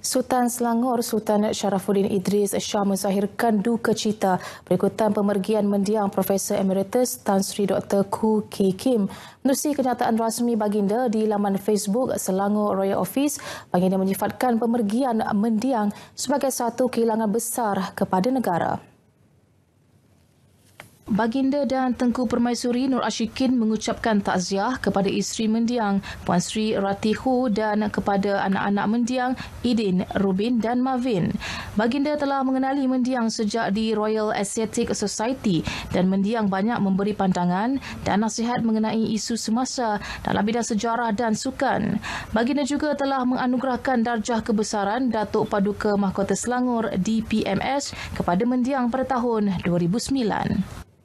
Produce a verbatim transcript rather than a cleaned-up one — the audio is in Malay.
Sultan Selangor Sultan Sharafuddin Idris Shah menzahirkan duka cita berikutan pemergian mendiang Profesor Emeritus Tan Sri Doktor Khoo Kee Kim. Menerusi kenyataan rasmi baginda di laman Facebook Selangor Royal Office, baginda menyifatkan pemergian mendiang sebagai satu kehilangan besar kepada negara. Baginda dan Tengku Permaisuri Nur Ashikin mengucapkan takziah kepada isteri mendiang Puan Sri Ratihu dan kepada anak-anak mendiang Idin, Rubin dan Marvin. Baginda telah mengenali mendiang sejak di Royal Asiatic Society dan mendiang banyak memberi pandangan dan nasihat mengenai isu semasa dalam bidang sejarah dan sukan. Baginda juga telah menganugerahkan darjah kebesaran Datuk Paduka Mahkota Selangor D P M S kepada mendiang pada tahun dua ribu sembilan.